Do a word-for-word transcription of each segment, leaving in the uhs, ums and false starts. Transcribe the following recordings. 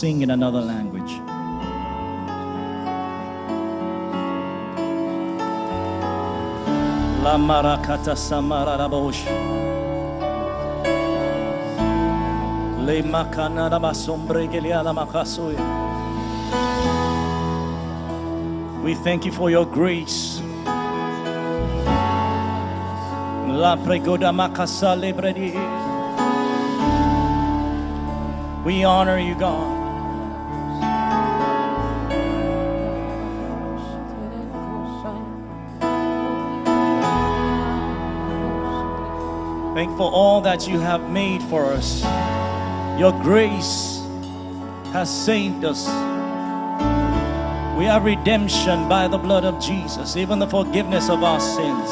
sing in another language. La marakata samara rabosh. Le makana rabasombre geliala makasoya. We thank you for your grace. La pregoda makasa lebredi. We honor you, God. Thank you for all that you have made for us. Your grace has saved us. We have redemption by the blood of Jesus, even the forgiveness of our sins.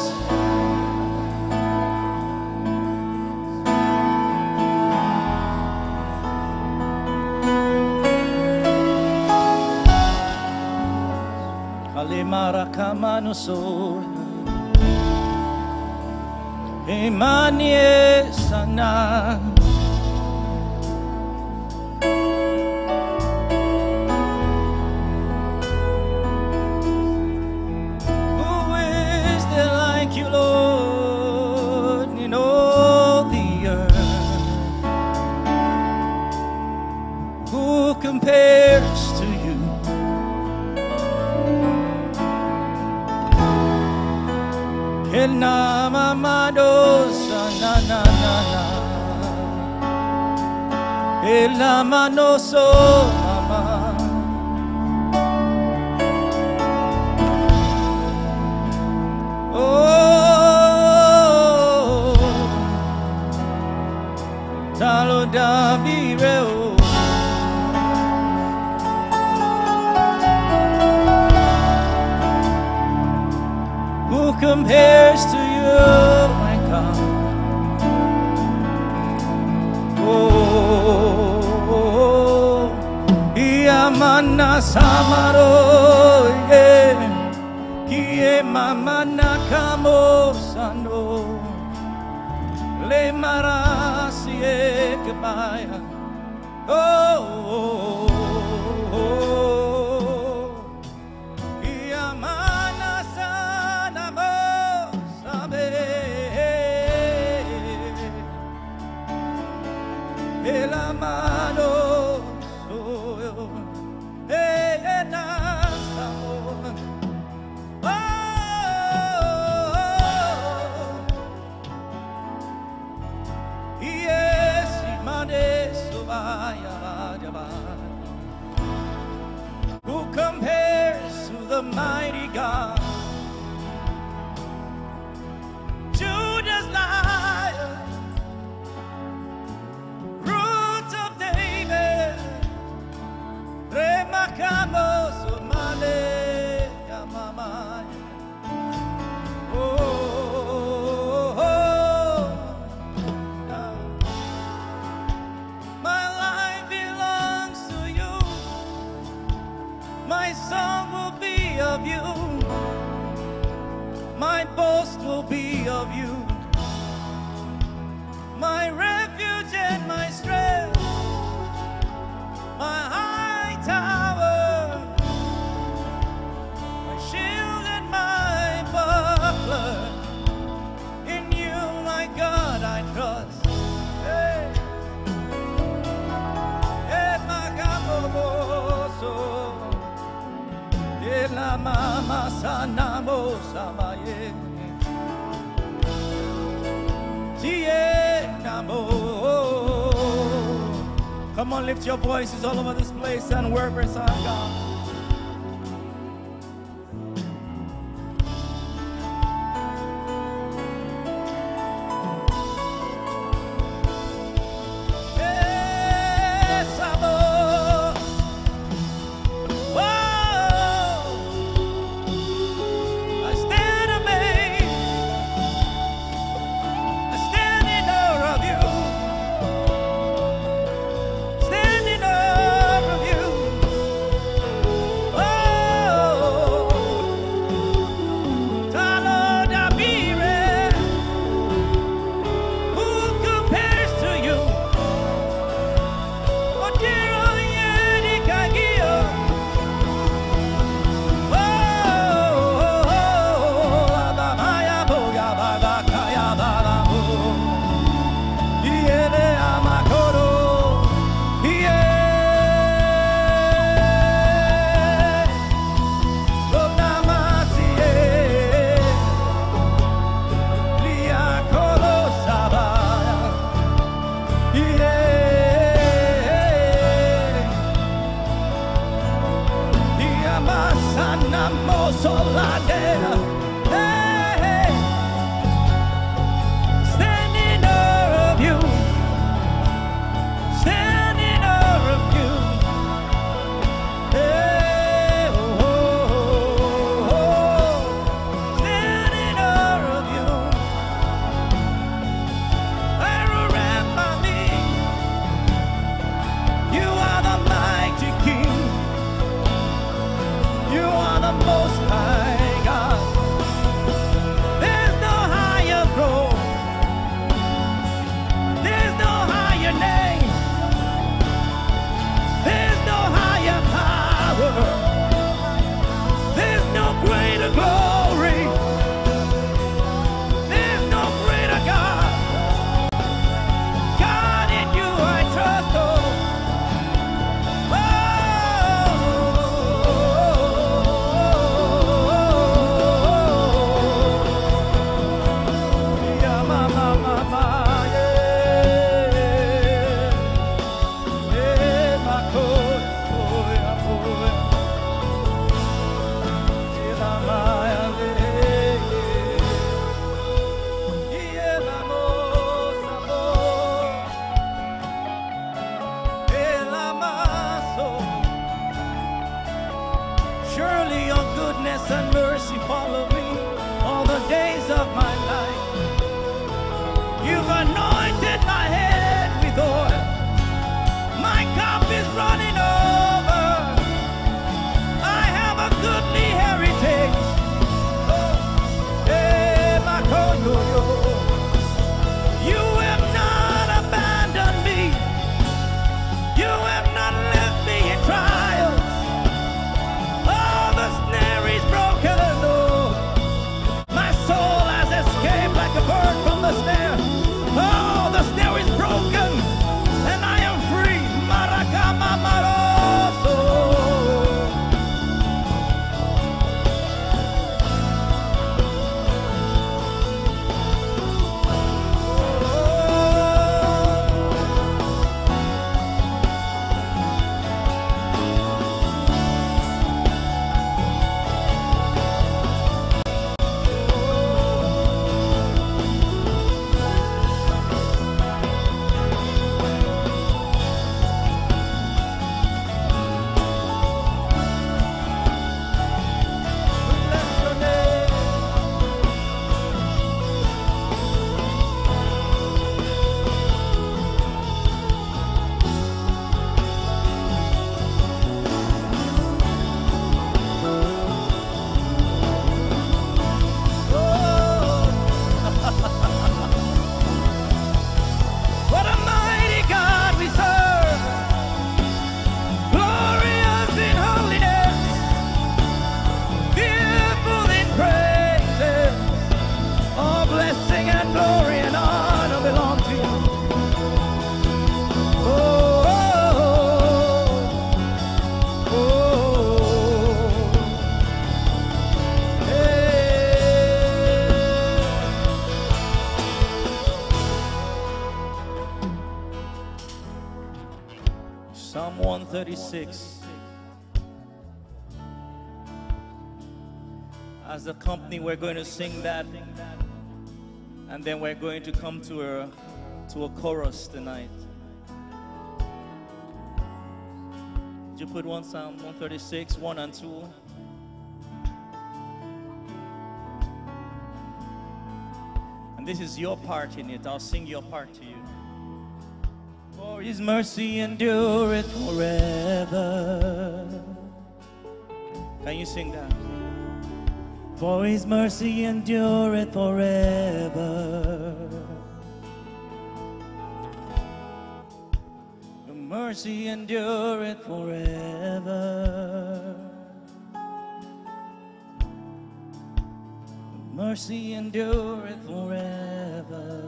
Emanie sana. Who is there like you, Lord, in all the earth? Who compares to you? Na mamado sana na na na ela manoso mama oh talo da bireo. Who compares to you, my God? Oh, Yamana Samaro, Kie Mamana Kamo Sando, Le Marasie Kabaya. Oh. Who compares to the mighty God? Judah's Lion, Root of David, Remakamos Male Yamama. Oh, oh, oh. My life belongs to you. My song will be of you. My boast will be of you. My refuge and my strength. My high tower. My shield and my buckler. In you, my God, I trust. Hey. Hey, my Gaboso. La mama sanamo samaye tie namo. Come on, lift your voices all over this place and worship our God. thirty-six. As a company, we're going to sing that, and then we're going to come to a to a chorus tonight. Did you put one Psalm one thirty-six, one and two? And this is your part in it. I'll sing your part to you. For His mercy endureth forever. Can you sing that? For His mercy endureth forever. Your mercy endureth forever. Your mercy endureth forever.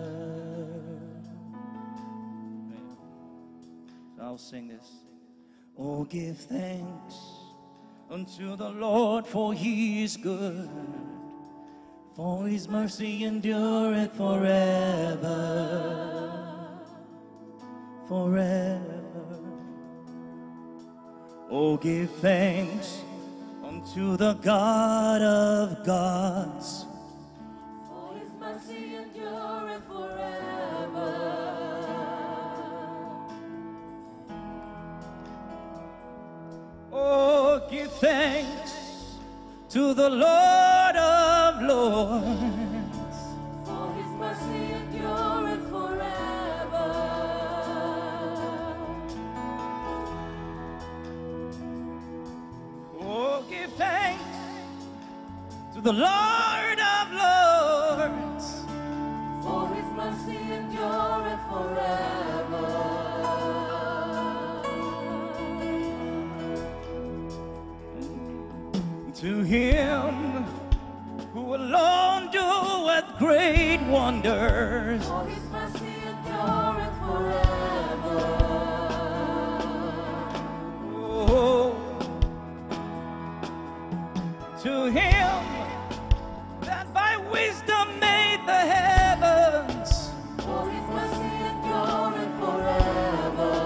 I'll sing this. Oh, give thanks unto the Lord, for He is good, for His mercy endureth forever, forever. Oh, give thanks To the God of gods, for his mercy endureth forever. Oh, give thanks to the Lord of lords, for his mercy endureth forever. Oh, give thanks to the Lord of lords, for his mercy endureth forever. to him who alone doeth great wonders. For his mercy endureth forever. Oh, to him that by wisdom made the heavens. For his mercy endureth forever.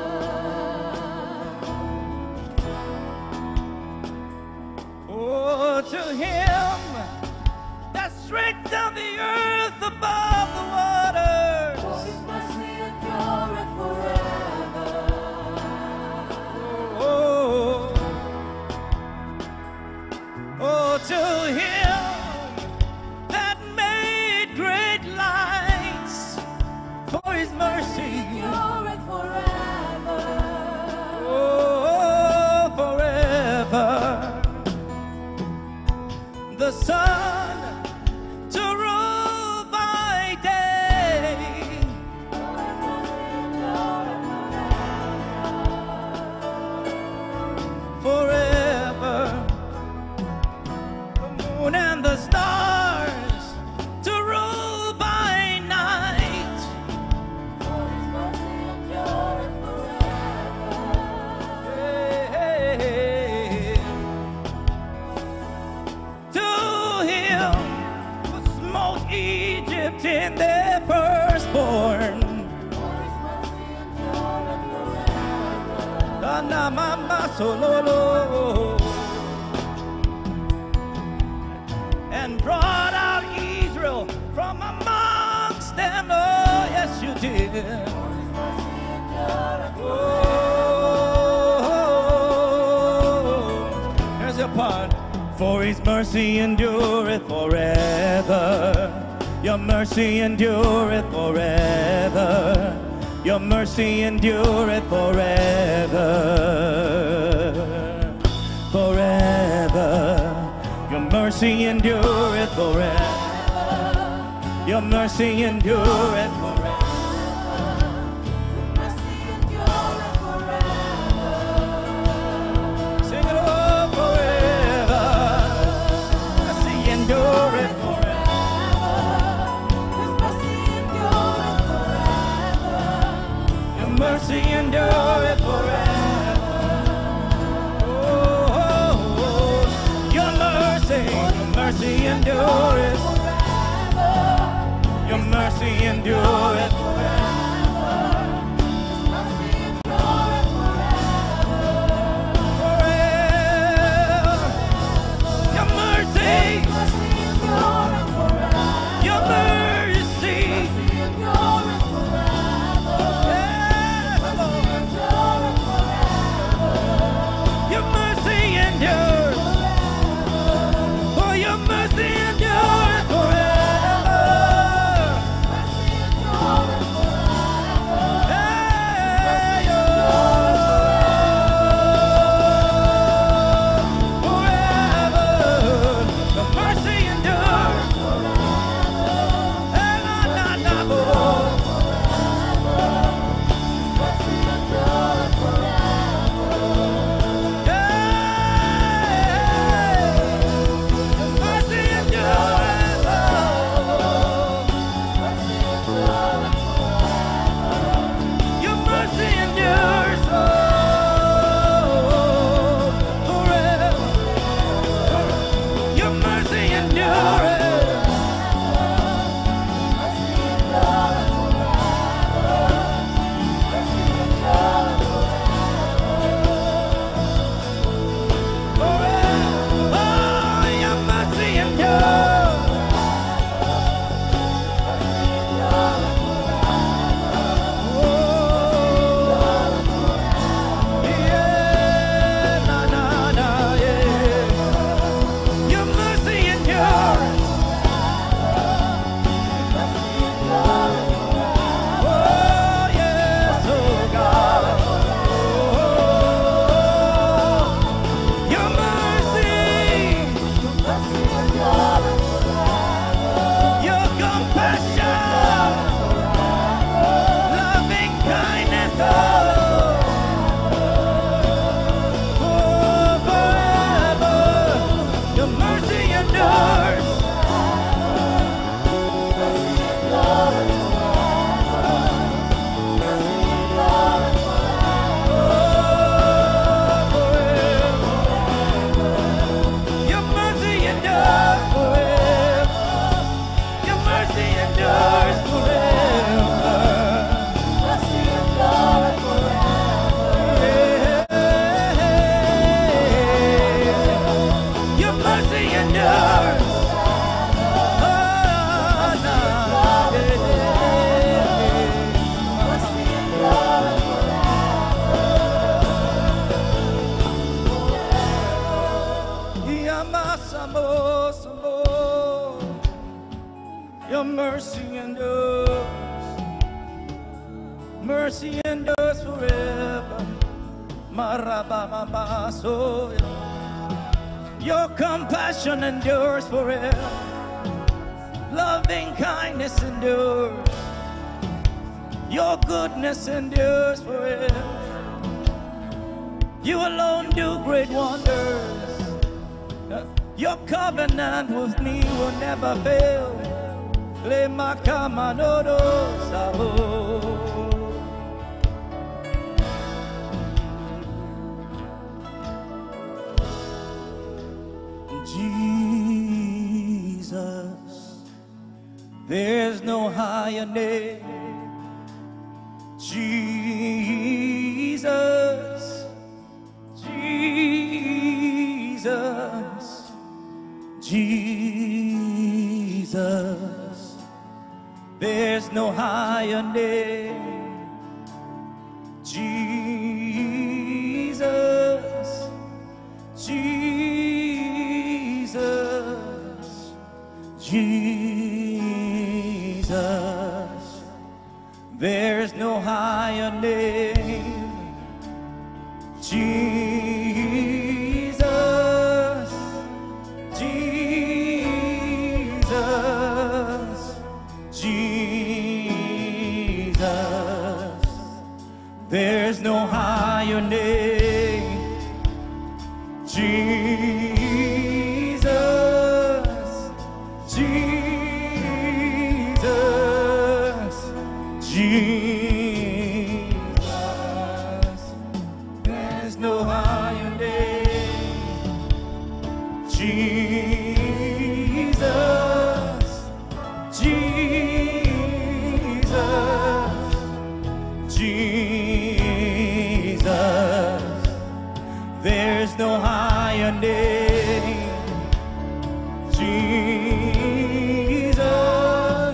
Oh, to him that strengthened the earth above the waters. For his mercy endureth forever. Oh, oh, to him that made great lights. For his mercy Endureth forever. oh, forever. The sun to rule by day, For his mercy endureth forever. The moon and the stars to rule by night. For his mercy endureth forever. Hey, hey, hey. To him who smote Egypt in their firstborn. For his mercy endureth forever. Anamama sololo. And brought out Israel from amongst them. Oh, yes, you did. For his mercy endureth Oh, here's your part. For his mercy endureth forever. Your mercy endureth forever. Your mercy endureth forever. Forever. Your mercy endureth forever. Your mercy endureth forever. mercy endureth forever. Sing it all forever. Mercy endureth forever. His mercy endureth forever. Your mercy endureth forever. Oh, oh, oh. Your mercy, your mercy endureth. Your mercy endureth. mercy endures. Mercy endures forever. Marabamabasoya. Your compassion endures forever. Loving kindness endures. Your goodness endures forever. You alone do great wonders. Your covenant with me will never fail. Le makamanodo sabo. Jesus, there's no higher name. Jesus, Jesus, Jesus, there's no higher name. Jesus, Jesus, Jesus, there's no higher name. Jesus, Jesus, Jesus, there's no higher name. Jesus, Jesus, Jesus, there's no higher name. Jesus, Jesus, Jesus, there's no higher name. Jesus,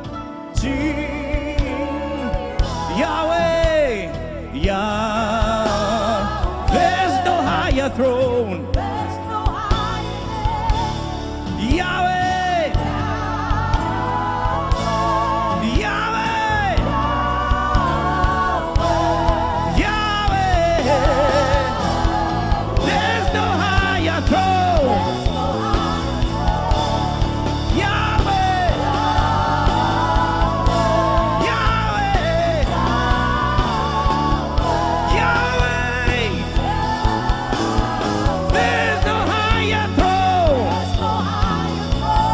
Jesus, Yahweh, Yah, there's no higher throne. There's no higher name. Yahweh, Yahweh, Yahweh, there's no higher throne. Yahweh, Yahweh, Yahweh, there's no higher throne.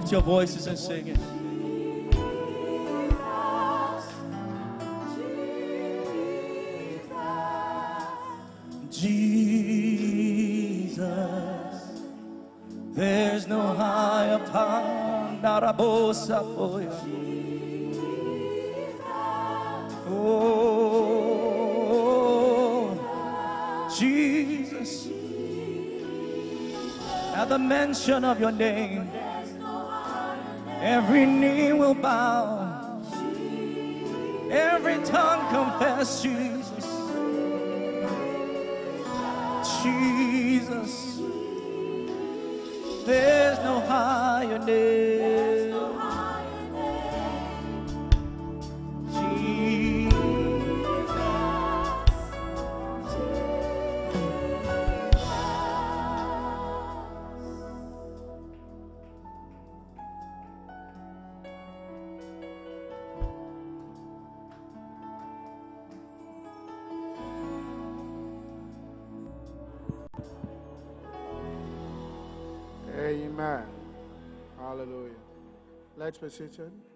Lift your voices and sing it. Jesus, there's no higher power, Narabosa for you. Oh, Jesus, at the mention of your name, every knee will bow, every tongue confess Jesus. Jesus, there's no higher name. Amen. Hallelujah. Let's be seated.